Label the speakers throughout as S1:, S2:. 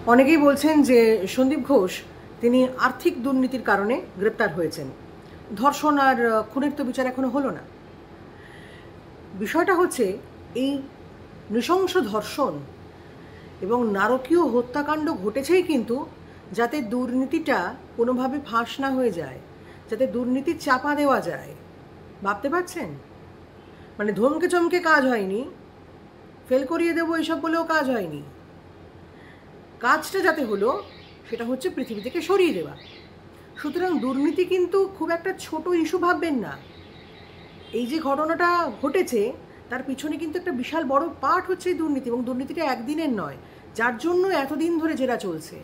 S1: অনেকেই বলছেন যে সন্দীপ ঘোষ তিনি আর্থিক দুর্নীতির কারণে গ্রেপ্তার হয়েছেন। ধর্ষণ আর খুনের তো বিচার এখনো হলো না। বিষয়টা হচ্ছে এই নৃশংস ধর্ষণ এবং নারকীয় হত্যাকাণ্ড ঘটেছেই কিন্তু যাতে দুর্নীতিটা কোনোভাবে ফাঁস না হয়ে যায়, যাতে দুর্নীতি চাপা দেওয়া যায়। ভাবতে পারছেন? মানে ধমকে চমকে কাজ হয়নি, ফেল করিয়ে দেবো এসব বলেও কাজ হয়নি। কাজটা যাতে হলো সেটা হচ্ছে পৃথিবী থেকে সরিয়ে দেওয়া। সুতরাং দুর্নীতি কিন্তু খুব একটা ছোট ইস্যু ভাববেন না। এই যে ঘটনাটা ঘটেছে তার পিছনে কিন্তু একটা বিশাল বড় পার্ট হচ্ছে এই দুর্নীতি, এবং দুর্নীতিটা একদিনের নয়, যার জন্য এতদিন ধরে জেরা চলছে।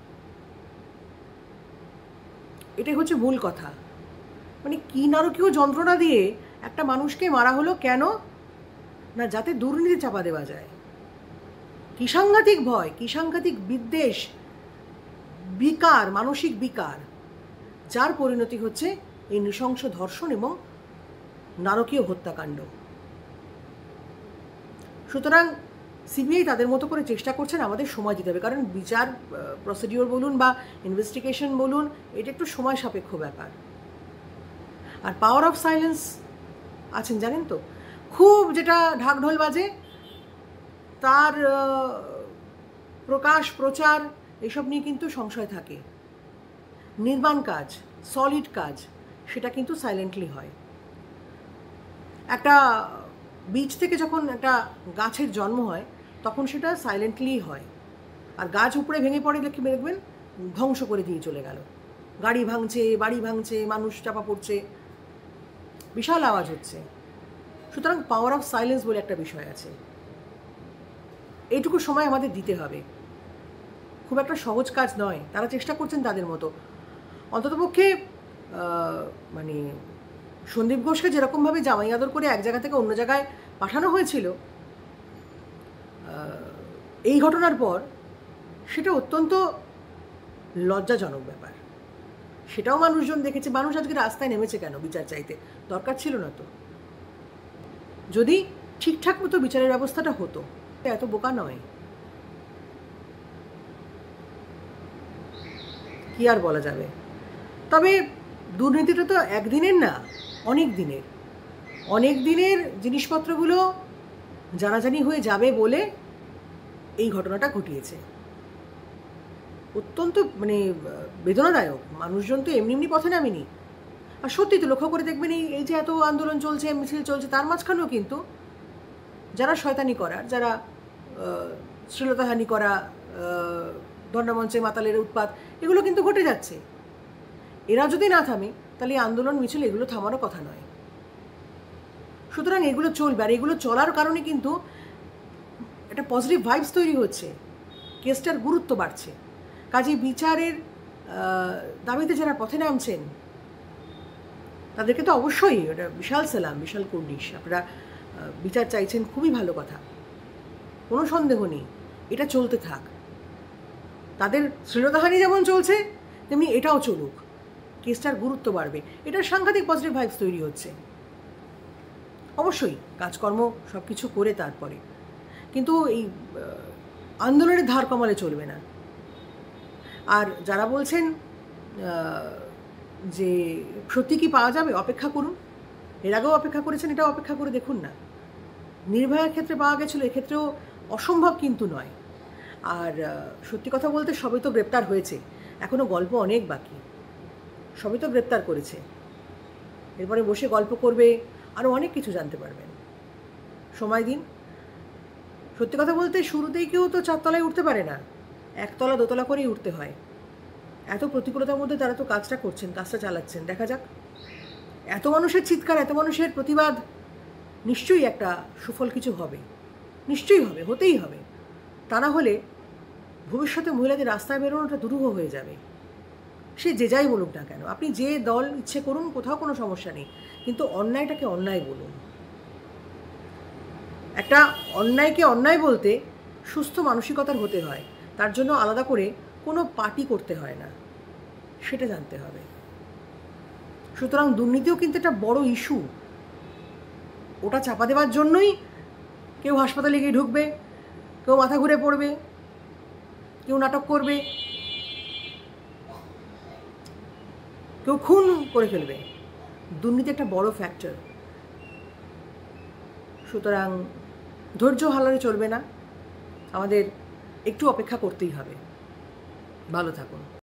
S1: এটাই হচ্ছে মূল কথা। মানে কি নারকীয় যন্ত্রণা দিয়ে একটা মানুষকে মারা হলো কেন না, যাতে দুর্নীতি চাপা দেওয়া যায়। কি সাংঘাতিক ভয়, কি সাংঘাতিক বিদ্বেষ, বিকার, মানসিক বিকার, যার পরিণতি হচ্ছে এই নৃশংস ধর্ষণ এবং নারকীয় হত্যাকাণ্ড। সুতরাং সিবিআই তাদের মতো করে চেষ্টা করছেন, আমাদের সময় দিতে হবে, কারণ বিচার প্রসিডিওর বলুন বা ইনভেস্টিগেশন বলুন, এটা একটু সময় সাপেক্ষ ব্যাপার। আর পাওয়ার অফ সাইলেন্স আছেন জানেন তো, খুব যেটা ঢাকঢোল বাজে তার প্রকাশ প্রচার এসব নিয়ে কিন্তু সংশয় থাকে। নির্মাণ কাজ, সলিড কাজ, সেটা কিন্তু সাইলেন্টলি হয়। একটা বীজ থেকে যখন একটা গাছের জন্ম হয় তখন সেটা সাইলেন্টলি হয়, আর গাছ উপরে ভেঙে পড়ে দেখবেন ধ্বংস করে দিয়ে চলে গেল। গাড়ি ভাঙছে, বাড়ি ভাঙছে, মানুষ চাপা পড়ছে, বিশাল আওয়াজ হচ্ছে। সুতরাং পাওয়ার অফ সাইলেন্স বলে একটা বিষয় আছে, এইটুকু সময় আমাদের দিতে হবে। খুব একটা সহজ কাজ নয়, তারা চেষ্টা করছেন তাদের মতো। অন্ততপক্ষে মানে সন্দীপ ঘোষকে যেরকমভাবে জামাই আদর করে এক জায়গা থেকে অন্য জায়গায় পাঠানো হয়েছিল এই ঘটনার পর, সেটা অত্যন্ত লজ্জাজনক ব্যাপার। সেটাও মানুষজন দেখেছে। মানুষ আজকে রাস্তায় নেমেছে কেন? বিচার চাইতে। দরকার ছিল না তো। যদি ঠিকঠাক মতো বিচারের ব্যবস্থাটা হতো, এত বোকা নয়। কি আর বলা যাবে। তবে দুর্নীতিটা তো একদিনের না, অনেক দিনের। অনেক দিনের জিনিসপত্রগুলো জানাজানি হয়ে যাবে বলে এই ঘটনাটা ঘটিয়েছে। অত্যন্ত মানে বেদনাদায়ক। মানুষজন তো এমনি এমনি পথে নামেনি। আর সত্যি তো লক্ষ্য করে দেখবেন, এই যে এত আন্দোলন চলছে, মিছিল চলছে, তার মাঝখানেও কিন্তু যারা শয়তানি করার, যারা শ্লীলতাহানি করা, ধর্ণামঞ্চে মাতালের উৎপাত, এগুলো কিন্তু ঘটে যাচ্ছে। এরা যদি না থামে তাহলে এই আন্দোলন মিছিল এগুলো থামারও কথা নয়। সুতরাং এগুলো চলবে, আর এগুলো চলার কারণে কিন্তু একটা পজিটিভ ভাইবস তৈরি হচ্ছে, কেসটার গুরুত্ব বাড়ছে। কাজেই বিচারের দাবিতে যারা পথে নামছেন তাদেরকে তো অবশ্যই এটা বিশাল সালাম, বিশাল কুর্নিশ। আপনারা বিচার চাইছেন, খুবই ভালো কথা, কোনো সন্দেহ নেই। এটা চলতে থাক। তাদের শ্লীলতাহানি যেমন চলছে তেমনি এটাও চলুক, কেসটার গুরুত্ব বাড়বে। এটার সাংঘাতিক পজিটিভ ভাইবস তৈরি হচ্ছে। অবশ্যই কাজকর্ম সব কিছু করে তারপরে, কিন্তু এই আন্দোলনের ধার কমালে চলবে না। আর যারা বলছেন যে সত্যি কি পাওয়া যাবে, অপেক্ষা করুন। এর আগেও অপেক্ষা করেছেন, এটাও অপেক্ষা করে দেখুন না। নির্ভয়ার ক্ষেত্রে পাওয়া গেছিলো, এক্ষেত্রেও অসম্ভব কিন্তু নয়। আর সত্যি কথা বলতে সবই তো গ্রেপ্তার হয়েছে, এখনও গল্প অনেক বাকি। সবই তো গ্রেপ্তার করেছে, এরপরে বসে গল্প করবে, আরও অনেক কিছু জানতে পারবেন। সময় দিন। সত্যি কথা বলতে শুরুতেই কেউ তো 4 তলায় উঠতে পারে না, 1 তলা 2 তলা করেই উঠতে হয়। এত প্রতিকূলতার মধ্যে তারা তো কাজটা করছেন, কাজটা চালাচ্ছেন। দেখা যাক। এত মানুষের চিৎকার, এত মানুষের প্রতিবাদ, নিশ্চয়ই একটা সুফল কিছু হবে, নিশ্চয়ই হবে, হতেই হবে। তা না হলে ভবিষ্যতে মহিলাদের রাস্তায় বেরোনোটা দুরূহ হয়ে যাবে। সে যে যাই বলুক না কেন, আপনি যে দল ইচ্ছে করুন, কোথাও কোনো সমস্যা নেই, কিন্তু অন্যায়টাকে অন্যায় বলুন। একটা অন্যায়কে অন্যায় বলতে সুস্থ মানসিকতার হতে হয়, তার জন্য আলাদা করে কোনো পার্টি করতে হয় না, সেটা জানতে হবে। সুতরাং দুর্নীতিও কিন্তু একটা বড় ইস্যু। ওটা চাপা দেওয়ার জন্যই কেউ হাসপাতালে গিয়ে ঢুকবে, কেউ মাথা ঘুরে পড়বে, কেউ নাটক করবে, কেউ খুন করে ফেলবে। দুর্নীতি একটা বড় ফ্যাক্টর। সুতরাং ধৈর্য হারালে চলবে না, আমাদের একটু অপেক্ষা করতেই হবে। ভালো থাকুন।